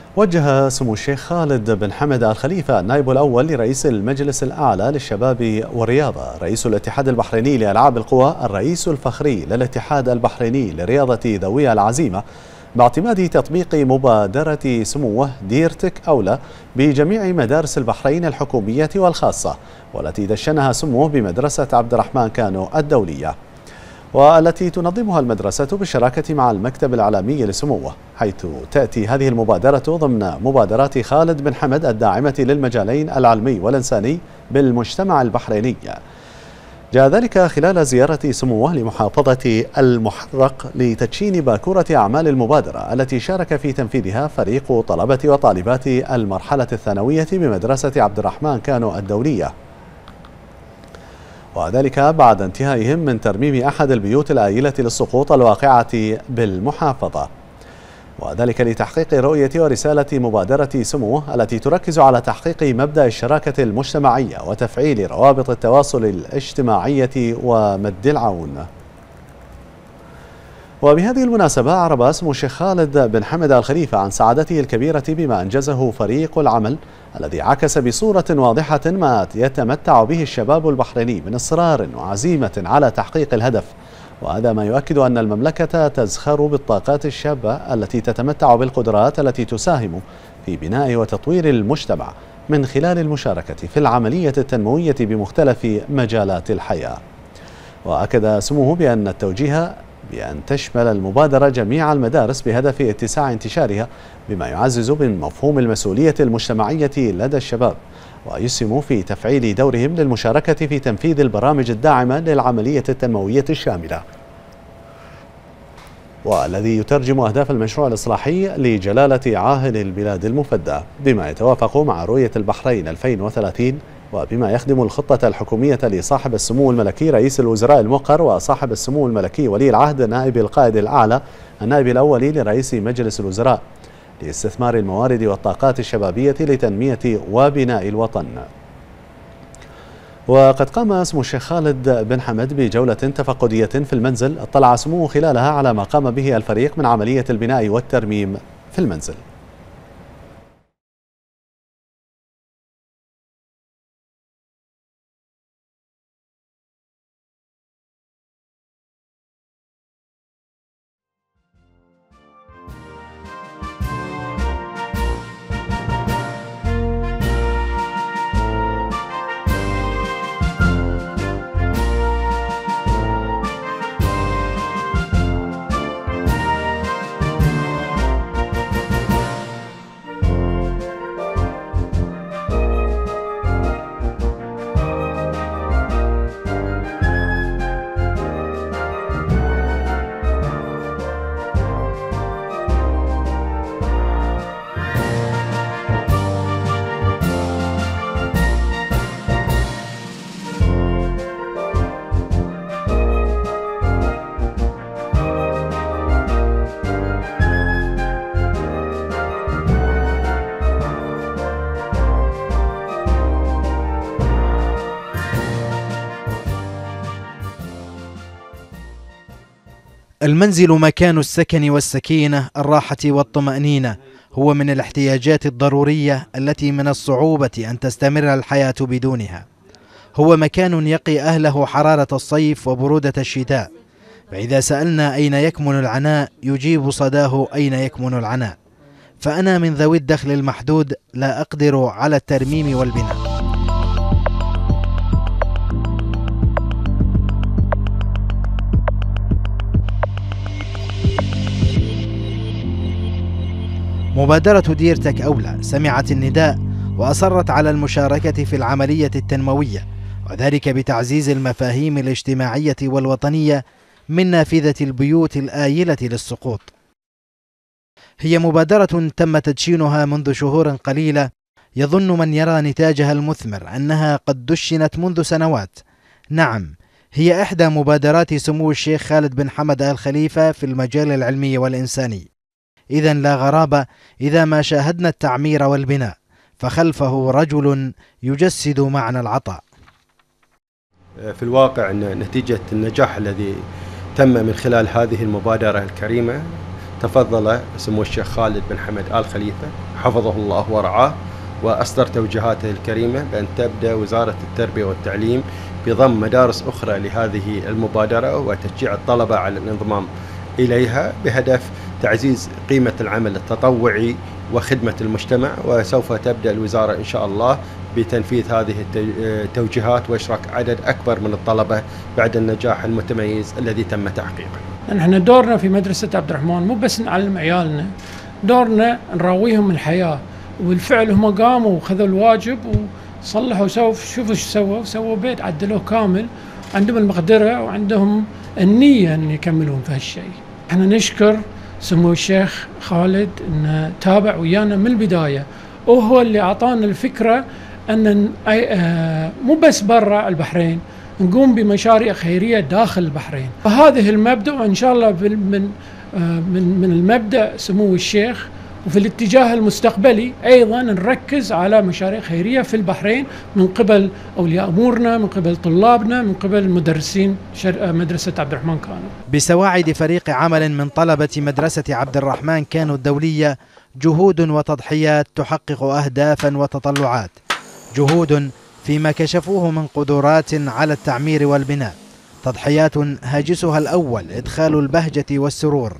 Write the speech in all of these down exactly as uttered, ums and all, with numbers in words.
وجه سمو الشيخ خالد بن حمد آل خليفة النائب الأول لرئيس المجلس الأعلى للشباب والرياضة رئيس الاتحاد البحريني لألعاب القوى الرئيس الفخري للاتحاد البحريني لرياضة ذوي العزيمة باعتماد تطبيق مبادرة سموه ديرتك أولى بجميع مدارس البحرين الحكومية والخاصة، والتي دشنها سموه بمدرسة عبد الرحمن كانو الدولية، والتي تنظمها المدرسة بالشراكة مع المكتب الإعلامي لسموه، حيث تأتي هذه المبادرة ضمن مبادرات خالد بن حمد الداعمة للمجالين العلمي والإنساني بالمجتمع البحريني. جاء ذلك خلال زيارة سموه لمحافظة المحرق لتدشين باكورة أعمال المبادرة التي شارك في تنفيذها فريق طلبة وطالبات المرحلة الثانوية بمدرسة عبد الرحمن كانو الدولية، وذلك بعد انتهائهم من ترميم أحد البيوت الآيلة للسقوط الواقعة بالمحافظة، وذلك لتحقيق رؤية ورسالة مبادرة سموه التي تركز على تحقيق مبدأ الشراكة المجتمعية وتفعيل روابط التواصل الاجتماعية ومد العون. وبهذه المناسبة أعرب سمو الشيخ خالد بن حمد آل خليفة عن سعادته الكبيرة بما أنجزه فريق العمل الذي عكس بصورة واضحة ما يتمتع به الشباب البحريني من إصرار وعزيمة على تحقيق الهدف، وهذا ما يؤكد أن المملكة تزخر بالطاقات الشابة التي تتمتع بالقدرات التي تساهم في بناء وتطوير المجتمع من خلال المشاركة في العملية التنموية بمختلف مجالات الحياة. وأكد سموه بأن التوجيه بأن تشمل المبادرة جميع المدارس بهدف اتساع انتشارها، بما يعزز من مفهوم المسؤولية المجتمعية لدى الشباب ويسهم في تفعيل دورهم للمشاركة في تنفيذ البرامج الداعمة للعملية التنموية الشاملة، والذي يترجم أهداف المشروع الإصلاحي لجلالة عاهل البلاد المفدى بما يتوافق مع رؤية البحرين ألفين وثلاثين، وبما يخدم الخطة الحكومية لصاحب السمو الملكي رئيس الوزراء الموقر وصاحب السمو الملكي ولي العهد نائب القائد الأعلى النائب الأول لرئيس مجلس الوزراء لاستثمار الموارد والطاقات الشبابية لتنمية وبناء الوطن. وقد قام سمو الشيخ خالد بن حمد بجولة تفقدية في المنزل اطلع سموه خلالها على ما قام به الفريق من عملية البناء والترميم في المنزل. المنزل مكان السكن والسكينة، الراحة والطمأنينة، هو من الاحتياجات الضرورية التي من الصعوبة أن تستمر الحياة بدونها. هو مكان يقي أهله حرارة الصيف وبرودة الشتاء، فإذا سألنا أين يكمن العناء يجيب صداه أين يكمن العناء. فأنا من ذوي الدخل المحدود لا أقدر على الترميم والبناء. مبادرة ديرتك أولى سمعت النداء وأصرت على المشاركة في العملية التنموية، وذلك بتعزيز المفاهيم الاجتماعية والوطنية من نافذة البيوت الآيلة للسقوط. هي مبادرة تم تدشينها منذ شهور قليلة، يظن من يرى نتاجها المثمر أنها قد دشنت منذ سنوات. نعم، هي إحدى مبادرات سمو الشيخ خالد بن حمد آل خليفة في المجال العلمي والإنساني. إذن لا غرابة إذا ما شاهدنا التعمير والبناء فخلفه رجل يجسد معنى العطاء. في الواقع أن نتيجة النجاح الذي تم من خلال هذه المبادرة الكريمة تفضل سمو الشيخ خالد بن حمد آل خليفة حفظه الله ورعاه وأصدر توجيهاته الكريمة بأن تبدأ وزارة التربية والتعليم بضم مدارس أخرى لهذه المبادرة وتشجيع الطلبة على الانضمام إليها بهدف تعزيز قيمة العمل التطوعي وخدمة المجتمع. وسوف تبدأ الوزارة إن شاء الله بتنفيذ هذه التوجيهات وإشراك عدد أكبر من الطلبة بعد النجاح المتميز الذي تم تحقيقه. نحن دورنا في مدرسة عبد الرحمن مو بس نعلم عيالنا، دورنا نراويهم الحياة، وبالفعل هم قاموا وخذوا الواجب وصلحوا وسووا. شوفوا شو سووا، سووا بيت عدلوه كامل، عندهم المقدرة وعندهم النية أن يكملون في هالشيء. احنا نشكر سمو الشيخ خالد أنه تابع ويانا من البداية، وهو اللي أعطانا الفكرة أن مو بس برا البحرين، نقوم بمشاريع خيرية داخل البحرين. فهذه المبدأ، وإن شاء الله من من من المبدأ سمو الشيخ، وفي الاتجاه المستقبلي أيضا نركز على مشاريع خيرية في البحرين من قبل أولياء أمورنا، من قبل طلابنا، من قبل مدرسين مدرسة عبد الرحمن كانوا. بسواعد فريق عمل من طلبة مدرسة عبد الرحمن كانوا الدولية جهود وتضحيات تحقق أهدافا وتطلعات، جهود فيما كشفوه من قدرات على التعمير والبناء، تضحيات هاجسها الأول إدخال البهجة والسرور.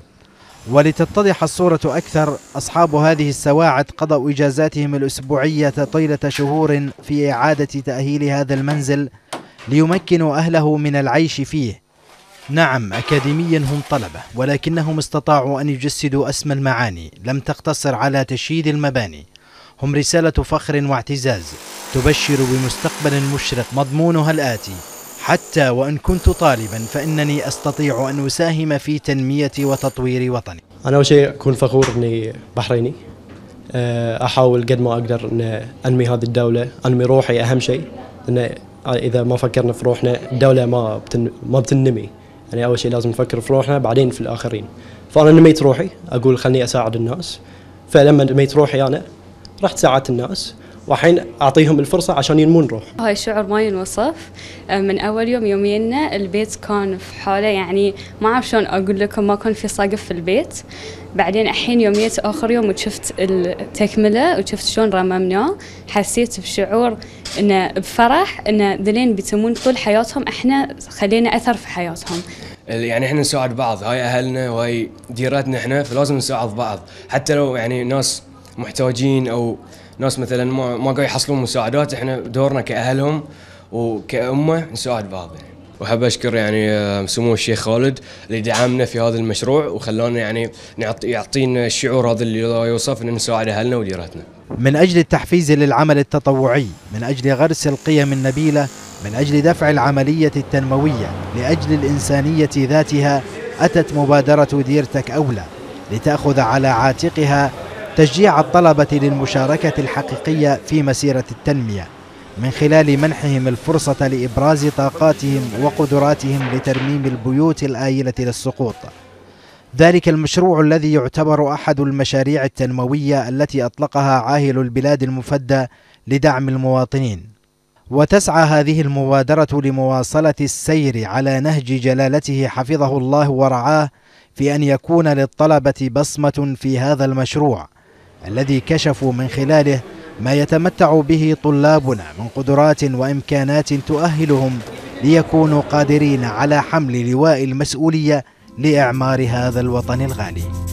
ولتتضح الصورة أكثر، أصحاب هذه السواعد قضوا إجازاتهم الأسبوعية طيلة شهور في إعادة تأهيل هذا المنزل ليمكنوا أهله من العيش فيه. نعم، أكاديميا هم طلبة، ولكنهم استطاعوا أن يجسدوا أسمى المعاني، لم تقتصر على تشييد المباني. هم رسالة فخر واعتزاز تبشر بمستقبل مشرق مضمونها الآتي: حتى وإن كنت طالبا فإنني أستطيع أن أساهم في تنمية وتطوير وطني. أنا أول شيء أكون فخور أني بحريني، أحاول قد ما أقدر أن أنمي هذه الدولة، أنمي روحي أهم شيء، لأن إذا ما فكرنا في روحنا الدولة ما بتن ما بتنمي. يعني أول شيء لازم نفكر في روحنا بعدين في الآخرين. فأنا نميت روحي، أقول خلني أساعد الناس، فلما نميت روحي أنا رحت ساعدت الناس، وحين أعطيهم الفرصة عشان ينمون روح. هاي الشعور ما ينوصف. من أول يوم يومينا البيت كان في حالة، يعني ما أعرف شلون أقول لكم، ما كان في سقف في البيت. بعدين الحين يومية آخر يوم وشفت التكملة وشفت شلون رممناه، حسيت بشعور إنه بفرح إنه ذلين بيتمون طول حياتهم، إحنا خلينا أثر في حياتهم. يعني احنا نساعد بعض، هاي أهلنا وهاي ديرتنا احنا، فلازم نساعد بعض حتى لو يعني ناس محتاجين أو ناس مثلا ما ما قاعد يحصلون مساعدات، احنا دورنا كأهلهم وكأمة نساعد بعض يعني. وحاب اشكر يعني سمو الشيخ خالد اللي دعمنا في هذا المشروع وخلانا يعني يعطينا الشعور هذا اللي لا يوصف ان نساعد اهلنا وديرتنا. من اجل التحفيز للعمل التطوعي، من اجل غرس القيم النبيلة، من اجل دفع العملية التنموية، لاجل الانسانية ذاتها، اتت مبادرة ديرتك أولى لتأخذ على عاتقها تشجيع الطلبة للمشاركة الحقيقية في مسيرة التنمية، من خلال منحهم الفرصة لإبراز طاقاتهم وقدراتهم لترميم البيوت الآيلة للسقوط. ذلك المشروع الذي يعتبر أحد المشاريع التنموية التي أطلقها عاهل البلاد المفدى لدعم المواطنين. وتسعى هذه المبادرة لمواصلة السير على نهج جلالته حفظه الله ورعاه، في أن يكون للطلبة بصمة في هذا المشروع الذي كشفوا من خلاله ما يتمتع به طلابنا من قدرات وإمكانات تؤهلهم ليكونوا قادرين على حمل لواء المسؤولية لإعمار هذا الوطن الغالي.